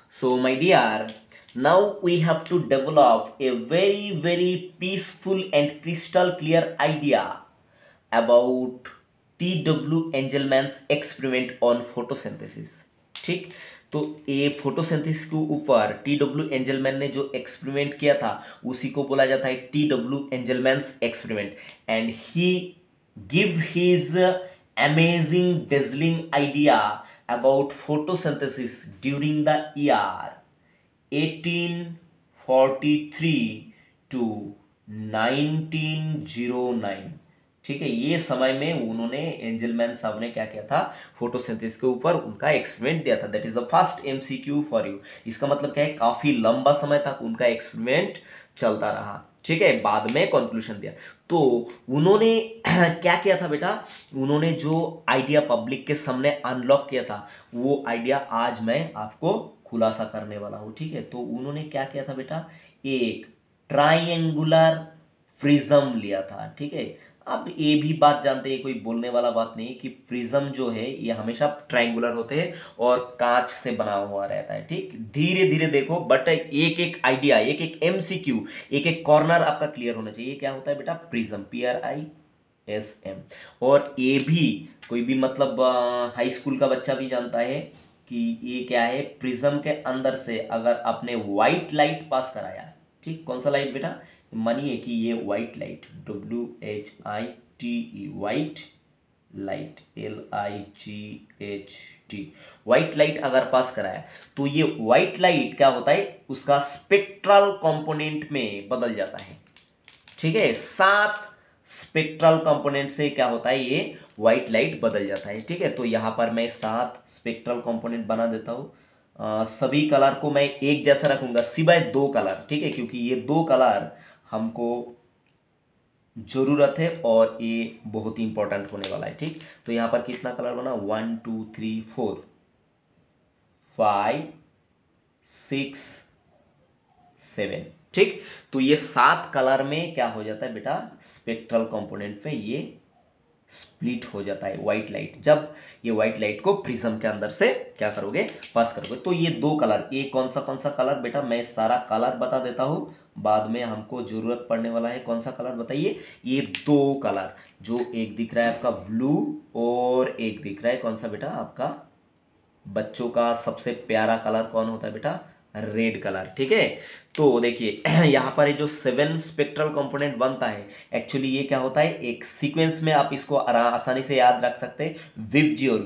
So, my dear, now we have to develop a very peaceful and crystal clear idea about T.W. Engelmann's experiment on photosynthesis. ठीक, तो ये photosynthesis के ऊपर T.W. Angelman ने जो experiment किया था उसी को बोला जाता है T.W. Engelmann's experiment, and he give his amazing dazzling idea about photosynthesis during the year 1843 to 1909। ठीक है, ये समय में उन्होंने एंजलमैन साहब ने क्या किया था, फोटोसिंथेसिस के ऊपर उनका एक्सपेरिमेंट दिया था। That is the first MCQ for you. इसका मतलब क्या है, काफी लंबा समय तक उनका एक्सपेरिमेंट चलता रहा। ठीक है, बाद में कंक्लूजन दिया। तो उन्होंने क्या किया था बेटा, उन्होंने जो आइडिया पब्लिक के सामने अनलॉक किया था वो आइडिया आज मैं आपको खुलासा करने वाला हूं। ठीक है, तो उन्होंने क्या किया था बेटा, एक ट्राइंगुलर प्रिज्म लिया था। ठीक है, अब ये भी बात जानते हैं, कोई बोलने वाला बात नहीं कि प्रिज्म जो है ये हमेशा ट्रायंगुलर होते हैं और कांच से बना हुआ रहता है। ठीक, धीरे धीरे देखो, बट एक एक आइडिया, एक एक एमसीक्यू, एक एक कॉर्नर आपका क्लियर होना चाहिए। क्या होता है बेटा, प्रिज्म, PRISM। और ये भी कोई भी मतलब हाई स्कूल का बच्चा भी जानता है कि ये क्या है, प्रिज्म के अंदर से अगर आपने व्हाइट लाइट पास कराया, ठीक, कौन सा लाइट बेटा, मानिए कि ये white light, WHITE, white light, LIGHT, white light अगर पास कराया तो ये व्हाइट लाइट क्या होता है, उसका स्पेक्ट्रल कंपोनेंट में बदल जाता है। ठीक है, 7 स्पेक्ट्रल कंपोनेंट से क्या होता है, ये व्हाइट लाइट बदल जाता है। ठीक है, तो यहां पर मैं 7 स्पेक्ट्रल कंपोनेंट बना देता हूं। सभी कलर को मैं एक जैसा रखूंगा सिवाय 2 कलर। ठीक है, क्योंकि ये 2 कलर हमको जरूरत है और ये बहुत ही इंपॉर्टेंट होने वाला है। ठीक, तो यहां पर कितना कलर बना, 1 2 3 4 5 6 7। ठीक, तो ये 7 कलर में क्या हो जाता है बेटा, स्पेक्ट्रल कंपोनेंट पे ये स्प्लिट हो जाता है व्हाइट लाइट। जब ये व्हाइट लाइट को प्रिज्म के अंदर से क्या करोगे, पास करोगे, तो ये 2 कलर, ये कौन सा कलर बेटा, मैं सारा कलर बता देता हूं, बाद में हमको जरूरत पड़ने वाला है। कौन सा कलर बताइए, ये 2 कलर, जो एक दिख रहा है आपका ब्लू और एक दिख रहा है कौन सा बेटा, आपका बच्चों का सबसे प्यारा कलर कौन होता है बेटा, रेड कलर। ठीक है, तो देखिए यहां पर ये जो 7 स्पेक्ट्रल कंपोनेंट बनता है, एक्चुअली ये क्या होता है, एक सीक्वेंस में आप इसको आसानी से याद रख सकते हैं, विवजियोर,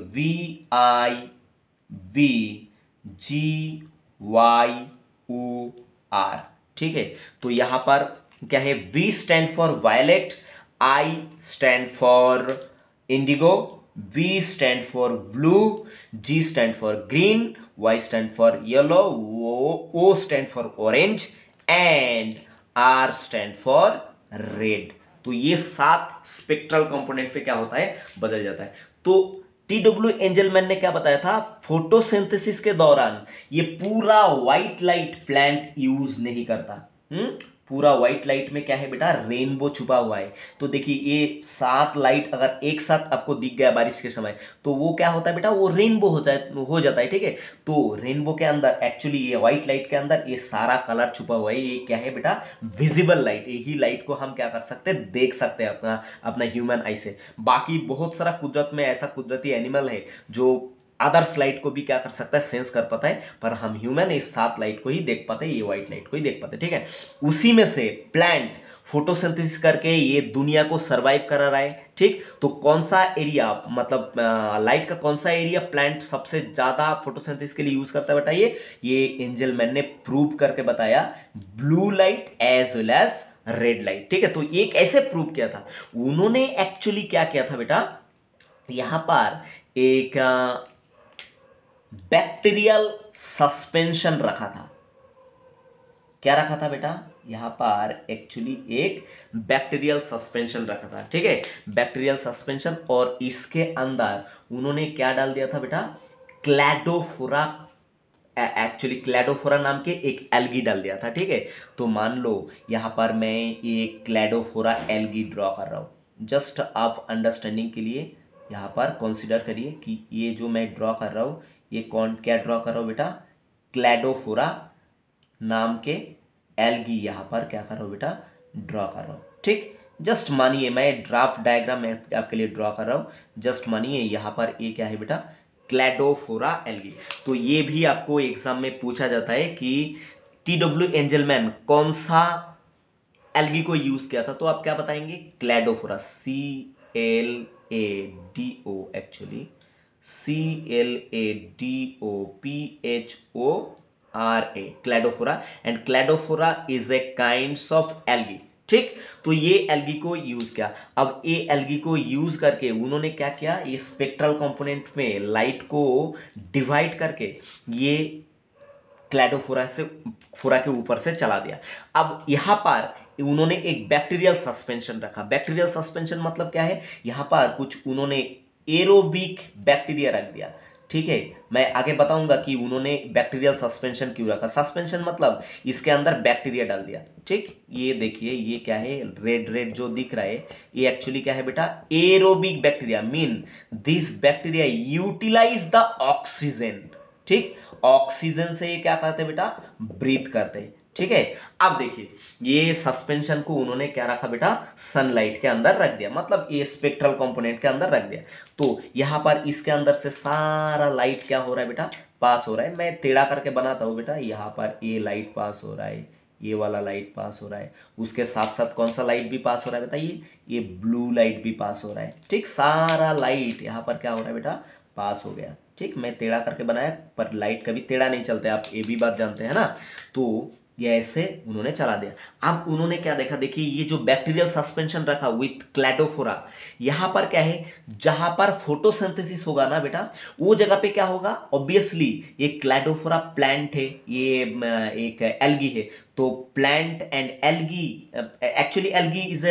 VIVGYOR। ठीक है, तो यहां पर क्या है, V stand for violet, I stand for indigo, V stand for blue, G stand for green, Y stand for yellow, O stand for orange and R stand for red. तो ये 7 स्पेक्ट्रल कंपोनेंट पे क्या होता है, बदल जाता है। तो T.W. एंजलमैन ने क्या बताया था, फोटोसिंथेसिस के दौरान ये पूरा व्हाइट लाइट प्लांट यूज नहीं करता। पूरा व्हाइट लाइट में क्या है बेटा, रेनबो छुपा हुआ है। तो देखिए ये 7 लाइट अगर एक साथ आपको दिख गया बारिश के समय, तो वो क्या होता है बेटा, वो रेनबो हो जाता है। ठीक है, तो रेनबो के अंदर एक्चुअली ये व्हाइट लाइट के अंदर ये सारा कलर छुपा हुआ है। ये क्या है बेटा, विजिबल लाइट। यही लाइट को हम क्या कर सकते हैं, देख सकते हैं अपना ह्यूमन आई से। बाकी बहुत सारा कुदरत में ऐसा कुदरती एनिमल है जो अदर्स लाइट को भी क्या कर सकता है, सेंस कर पाता है, पर हम ह्यूमन इस 7 लाइट को ही देख पाते हैं, ये व्हाइट लाइट को ही देख पाते हैं। ठीक है, उसी में से प्लांट फोटोसिंथेसिस करके ये दुनिया को सरवाइव करा रहा है। ठीक, तो कौन सा एरिया, मतलब लाइट का कौन सा एरिया प्लांट सबसे ज्यादा फोटोसिंथेसिस के लिए यूज करता है बताइए, ये एंजलमैन ने प्रूव करके बताया, blue light as well as red light. ठीक है, तो ये कैसे प्रूव किया था, उन्होंने एक्चुअली क्या किया था बेटा, यहां पर एक बैक्टीरियल सस्पेंशन रखा था। क्या रखा था बेटा, यहां पर एक्चुअली एक बैक्टीरियल सस्पेंशन रखा था। ठीक है, बैक्टीरियल सस्पेंशन, और इसके अंदर उन्होंने क्या डाल दिया था बेटा, क्लैडोफोरा, एक्चुअली क्लैडोफोरा नाम के एक एल्गी डाल दिया था। ठीक है, तो मान लो यहां पर मैं एक क्लैडोफोरा एल्गी ड्रॉ कर रहा हूं, जस्ट आप अंडरस्टैंडिंग के लिए यहां पर कंसीडर करिए कि ये जो मैं ड्रॉ कर रहा हूं, ये कौन क्या ड्रॉ कर रहा हूं बेटा, क्लैडोफोरा नाम के एल्गी यहाँ पर क्या कर रहा हूँ बेटा, ड्रॉ कर रहा हूँ। ठीक, जस्ट मानिए मैं ड्राफ्ट डायग्राम में आपके लिए ड्रॉ कर रहा हूँ, जस्ट मानिए यहाँ पर ये क्या है बेटा, क्लैडोफोरा एल्गी। तो ये भी आपको एग्जाम में पूछा जाता है कि टी.डब्ल्यू. एंजलमैन कौन सा एल्गी को यूज किया था, तो आप क्या बताएंगे, Cladophora, CLADO, actually CLADOPHORA, Cladophora, and Cladophora is a kinds of algae. ठीक, तो ये एल्गी को यूज किया। अब ये एल्गी को यूज करके उन्होंने क्या किया, ये स्पेक्ट्रल कंपोनेंट में लाइट को डिवाइड करके ये क्लैडोफोरा से, फोरा के ऊपर से चला दिया। अब यहां पर उन्होंने एक बैक्टीरियल सस्पेंशन रखा। बैक्टीरियल सस्पेंशन मतलब क्या है, यहां पर कुछ उन्होंने एरोबिक बैक्टीरिया रख दिया। ठीक है, मैं आगे बताऊंगा कि उन्होंने बैक्टीरियल सस्पेंशन क्यों रखा। सस्पेंशन मतलब इसके अंदर बैक्टीरिया डाल दिया। ठीक, ये देखिए ये क्या है, रेड रेड जो दिख रहा है, ये एक्चुअली क्या है बेटा, aerobic bacteria, mean this bacteria utilize the oxygen. ठीक, ऑक्सीजन से ये क्या करते हैं बेटा, ब्रीथ करते हैं। ठीक है, अब देखिए ये सस्पेंशन को उन्होंने क्या रखा बेटा, सनलाइट के अंदर रख दिया, मतलब ये स्पेक्ट्रल कंपोनेंट के अंदर रख दिया। तो यहां पर इसके अंदर से सारा लाइट क्या हो रहा है बेटा, पास हो रहा है। मैं टेढ़ा करके बनाता हूं बेटा, यहां पर ये लाइट पास हो रहा है, ये वाला लाइट पास हो रहा है, उसके साथ साथ कौन सा लाइट भी पास हो रहा है बताइए, ये ब्लू लाइट भी पास हो रहा है। ठीक, सारा लाइट यहाँ पर क्या हो रहा है बेटा, पास हो गया। ठीक, मैं टेढ़ा करके बनाया, पर लाइट कभी टेढ़ा नहीं चलता है, आप ये भी बात जानते हैं ना। तो ये ऐसे उन्होंने चला दिया। अब उन्होंने क्या देखा, देखिए ये जो बैक्टीरियल सस्पेंशन रखा विथ क्लैडोफोरा, यहाँ पर क्या है, जहां पर फोटोसिंथेसिस होगा ना बेटा, वो जगह पे क्या होगा, ऑब्वियसली ये क्लैडोफोरा प्लांट है, ये एक एल्गी है, तो plant and algae, actually algae is a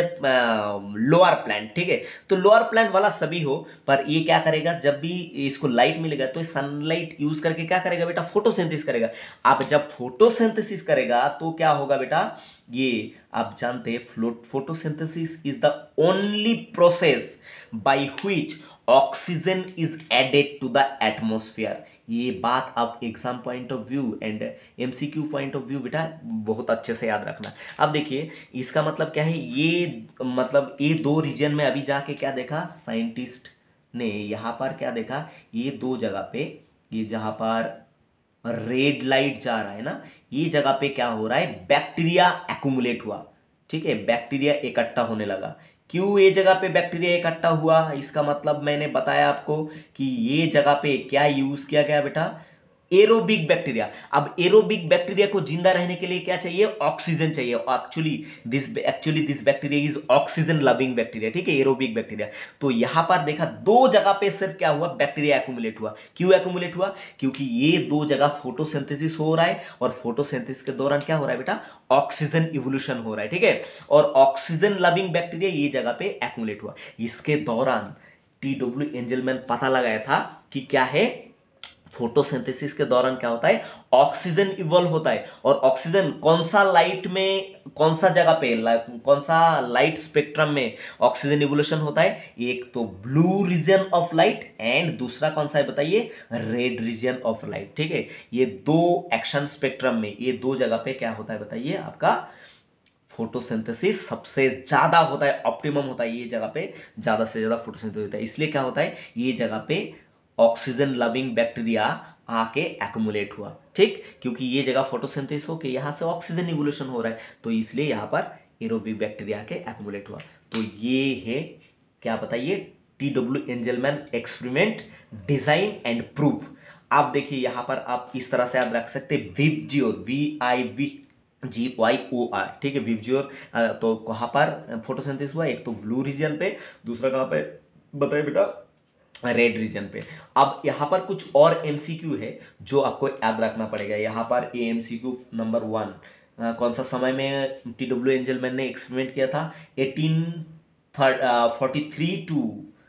lower plant. ठीक है, तो लोअर प्लांट वाला सभी हो, पर ये क्या करेगा, जब भी इसको लाइट मिलेगा तो सनलाइट यूज करके क्या करेगा बेटा, फोटोसिंथेसिस करेगा। आप जब फोटोसिंथेसिस करेगा तो क्या होगा बेटा, ये आप जानते हैं photosynthesis is the only process by which oxygen is added to the atmosphere. ये बात आप exam point of view and MCQ point of view बेटा बहुत अच्छे से याद रखना। अब देखिए इसका मतलब क्या है, ये मतलब ये दो रीजन में अभी जाके क्या देखा साइंटिस्ट ने, यहाँ पर क्या देखा, ये दो जगह पे, ये जहाँ पर रेड लाइट जा रहा है ना, ये जगह पे क्या हो रहा है, बैक्टीरिया एक्यूमुलेट हुआ। ठीक है, बैक्टीरिया इकट्ठा होने लगा। क्यों ये जगह पे बैक्टीरिया इकट्ठा हुआ, इसका मतलब मैंने बताया आपको कि ये जगह पे क्या यूज किया गया बेटा, एरोबिक बैक्टीरिया। अब एरोबिक बैक्टीरिया को जिंदा रहने के लिए क्या चाहिए, ऑक्सीजन चाहिए। Actually this bacteria is oxygen loving bacteria. ठीक है, एरोबिक बैक्टीरिया। तो यहां पर देखा दो जगह पे सिर्फ क्या हुआ, बैक्टीरिया एक्यूमुलेट हुआ। क्यों एक्यूमुलेट हुआ, क्योंकि ये दो जगह फोटोसिंथेसिस हो रहा है, और फोटोसिंथेसिस के दौरान क्या हो रहा है बेटा, ऑक्सीजन इवोल्यूशन हो रहा है। ठीक है, और ऑक्सीजन लविंग बैक्टीरिया ये जगह पे एक्यूमुलेट हुआ। इसके दौरान टी.डब्ल्यू. एंजलमैन पता लगाया था कि क्या है, फोटोसिंथेसिस के दौरान क्या होता है, ऑक्सीजन इवॉल्व होता है। और ऑक्सीजन कौन सा लाइट में, कौन सा जगह पे, कौन सा लाइट स्पेक्ट्रम में ऑक्सीजन इवोल्यूशन होता है, एक तो blue region of light and दूसरा कौन सा है बताइए, रेड रीजन ऑफ लाइट। ठीक है, ये दो एक्शन स्पेक्ट्रम में, ये दो जगह पे क्या होता है बताइए, आपका फोटोसिंथेसिस सबसे ज्यादा होता है, ऑप्टिमम होता है, ये जगह पे ज्यादा से ज्यादा फोटोसिंथेसिस होता है। इसलिए क्या होता है, ये जगह पे ऑक्सीजन लविंग बैक्टीरिया आके एक्यूमुलेट हुआ। ठीक, क्योंकि ये जगह फोटोसिंथेसिस होके यहां से ऑक्सीजन इवोल्यूशन हो रहा है, तो इसलिए यहां पर एरोबिक बैक्टीरिया के एक्यूमुलेट हुआ। तो ये है क्या बताइए, T W. Engelmann experiment design and proof. आप देखिए यहां पर आप इस तरह से याद रख सकते, विबजियोर, VIVGYOR। ठीक है, विबजियोर, तो कहां पर फोटोसिंथेसिस हुआ, एक तो ब्लू रीजन पे, दूसरा कहां पे बताइए बेटा, रेड रीजन पे। अब यहां पर कुछ और एमसीक्यू है जो आपको याद रखना पड़ेगा। यहां पर ए एमसीक्यू नंबर 1, कौन सा समय में टी.डब्ल्यू. एंजलमैन ने एक्सपेरिमेंट किया था, 1843 टू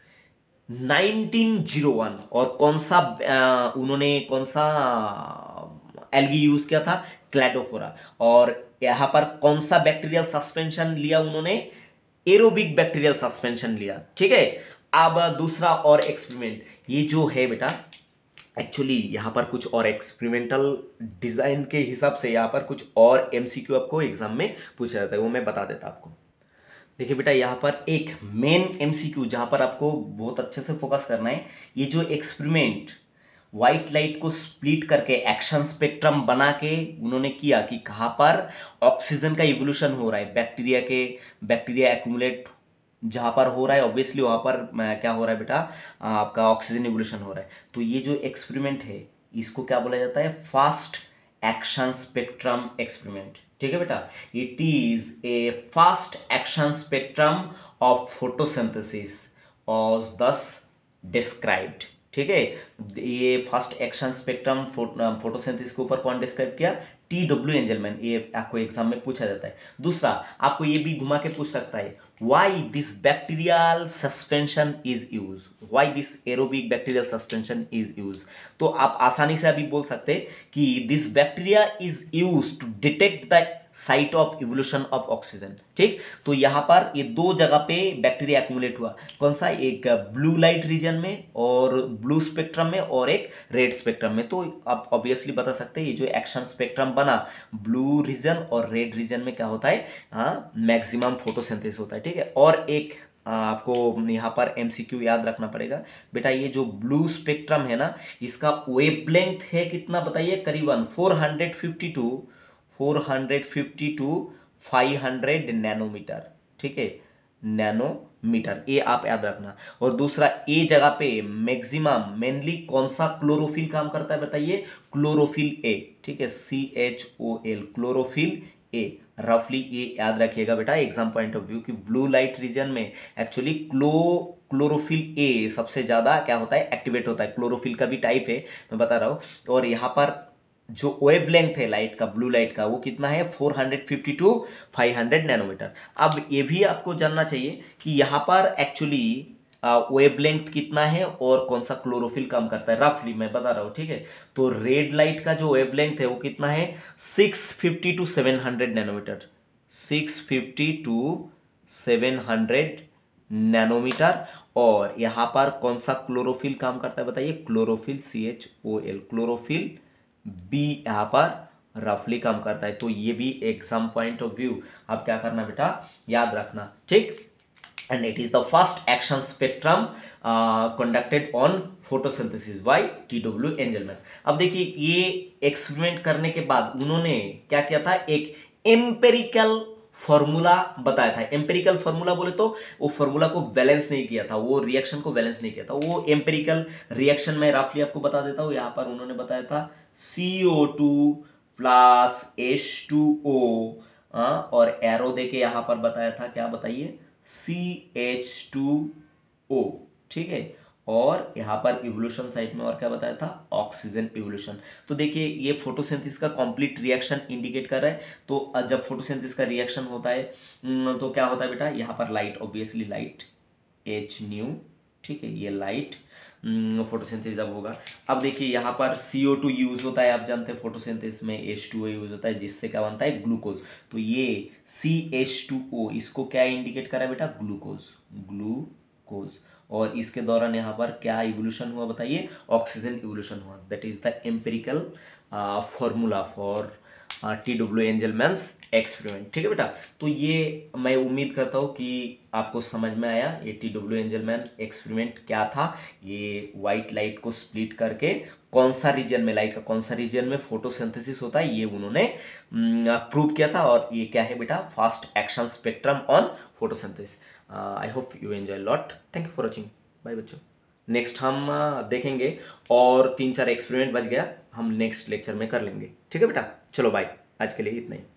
1901। और कौन सा उन्होंने कौन सा एल्गी यूज किया था, क्लैडोफोरा। और यहां पर कौन सा बैक्टीरियल सस्पेंशन लिया उन्होंने, एरोबिक बैक्टीरियल सस्पेंशन लिया। ठीक है, अब दूसरा और एक्सपेरिमेंट, ये जो है बेटा एक्चुअली यहाँ पर कुछ और एक्सपेरिमेंटल डिज़ाइन के हिसाब से यहाँ पर कुछ और एमसीक्यू आपको एग्जाम में पूछा जाता है, वो मैं बता देता आपको। देखिए बेटा, यहाँ पर एक मेन एमसीक्यू जहाँ पर आपको बहुत अच्छे से फोकस करना है, ये जो एक्सपेरिमेंट व्हाइट लाइट को स्प्लिट करके एक्शन स्पेक्ट्रम बना के उन्होंने किया कि कहाँ पर ऑक्सीजन का इवोल्यूशन हो रहा है, बैक्टीरिया एक्यूमुलेट जहाँ पर हो रहा है, ऑब्वियसली वहाँ पर क्या हो रहा है बेटा, आपका ऑक्सीजन इवोल्यूशन हो रहा है। तो ये जो एक्सपेरिमेंट है इसको क्या बोला जाता है, फास्ट एक्शन स्पेक्ट्रम एक्सपेरिमेंट। ठीक है बेटा, it is a fast action spectrum of photosynthesis और दस डिस्क्राइब्ड। ठीक है, ये फर्स्ट एक्शन स्पेक्ट्रम फोटोसिंथेसिस के ऊपर कौन डिस्क्राइब किया, TW एंजलमैन। ये आपको एग्जाम में पूछा जाता है। दूसरा आपको ये भी घुमा के पूछ सकता है, why this bacterial suspension is use, why this aerobic bacterial suspension is use. तो आप आसानी से अभी बोल सकते कि this bacteria is use to detect the site of evolution of oxygen. ठीक, तो यहां पर ये दो जगह पे बैक्टीरिया एक्यूमुलेट हुआ, कौन सा, एक ब्लू लाइट रीजन में और ब्लू स्पेक्ट्रम में और एक रेड स्पेक्ट्रम में। तो आप ऑब्वियसली बता सकते हैं ये जो एक्शन स्पेक्ट्रम बना ब्लू रीजन और रेड रीजन में क्या होता है, हाँ, मैक्सिमम फोटोसिंथेसिस होता है। ठीक है, और एक आपको यहाँ पर एमसीक्यू याद रखना पड़ेगा बेटा, ये जो ब्लू स्पेक्ट्रम है ना, इसका वेवलेंथ है कितना बताइए, करीबन 450 टू 500 नैनोमीटर। ठीक है, नैनोमीटर, ये आप याद रखना। और दूसरा, ए जगह पे मैक्सिमम मेनली कौन सा क्लोरोफिल काम करता है बताइए, क्लोरोफिल ए। ठीक है, CHOL, क्लोरोफिल ए। रफली ये याद रखिएगा बेटा एग्जाम पॉइंट ऑफ व्यू कि ब्लू लाइट रीजन में एक्चुअली क्लोरोफिल ए सबसे ज्यादा क्या होता है, एक्टिवेट होता है। क्लोरोफिल का भी टाइप है, मैं बता रहा हूँ। और यहाँ पर जो वेवलेंथ है लाइट का, ब्लू लाइट का, वो कितना है, 450 टू 500 नैनोमीटर। अब ये भी आपको जानना चाहिए कि यहाँ पर एक्चुअली वेवलेंथ कितना है और कौन सा क्लोरोफिल काम करता है, रफली मैं बता रहा हूँ। ठीक है, तो रेड लाइट का जो वेवलेंथ है वो कितना है, 650 टू 700 नैनोमीटर, 650 टू 700 नैनोमीटर। और यहाँ पर कौन सा क्लोरोफिल काम करता है बताइए, क्लोरोफिल CHOL, क्लोरोफिल बी यहाँ पर रफली काम करता है। तो ये भी एग्जाम पॉइंट ऑफ व्यू आप क्या करना बेटा, याद रखना। ठीक, and it is the first action spectrum conducted on photosynthesis by TW Engelmann. अब देखिए ये एक्सपेरिमेंट करने के बाद उन्होंने क्या किया था, एक एम्पेरिकल फॉर्मूला बताया था। एम्पेरिकल फॉर्मूला बोले तो वो फॉर्मूला को बैलेंस नहीं किया था, वो रिएक्शन को बैलेंस नहीं किया था। वो एम्पेरिकल रिएक्शन मैं रफली आपको बता देता हूँ। यहाँ पर उन्होंने बताया था CO2 प्लस H2O, और एरो देके यहाँ पर बताया था, क्या बताइए, CH2O। ठीक है, और यहाँ पर इवोल्यूशन साइड में और क्या बताया था, ऑक्सीजन इवोल्यूशन। तो देखिए ये फोटोसिंथेसिस का कंप्लीट रिएक्शन इंडिकेट कर रहा है। तो जब फोटोसिंथेसिस का रिएक्शन होता है तो क्या होता है बेटा, यहाँ पर light, obviously light H nu. ठीक है, ये लाइट फोटोसिंथेसिस जब होगा। अब देखिए यहाँ पर CO2 यूज होता है, आप जानते हैं फोटोसिंथेसिस में H2O यूज होता है, जिससे क्या बनता है, ग्लूकोज। तो ये CH2O इसको क्या इंडिकेट करा है बेटा, ग्लूकोज। और इसके दौरान यहाँ पर क्या इवोल्यूशन हुआ बताइए, ऑक्सीजन इवोल्यूशन हुआ। That is the empirical formula for TW Engelmann's experiment. ठीक है बेटा, तो ये मैं उम्मीद करता हूँ कि आपको समझ में आया ये TW एंजलमैन एक्सपेरिमेंट क्या था। ये व्हाइट लाइट को स्प्लिट करके कौन सा रीजन में, लाइट का कौन सा रीजन में फोटोसिंथेसिस होता है, ये उन्होंने प्रूव किया था। और ये क्या है बेटा, fast action spectrum on photosynthesis. I hope you enjoy lot. Thank you for watching, bye बच्चों। नेक्स्ट हम देखेंगे और 3-4 एक्सपेरिमेंट बच गया, हम नेक्स्ट लेक्चर में कर लेंगे। ठीक है बेटा, चलो बाय, आज के लिए इतना ही।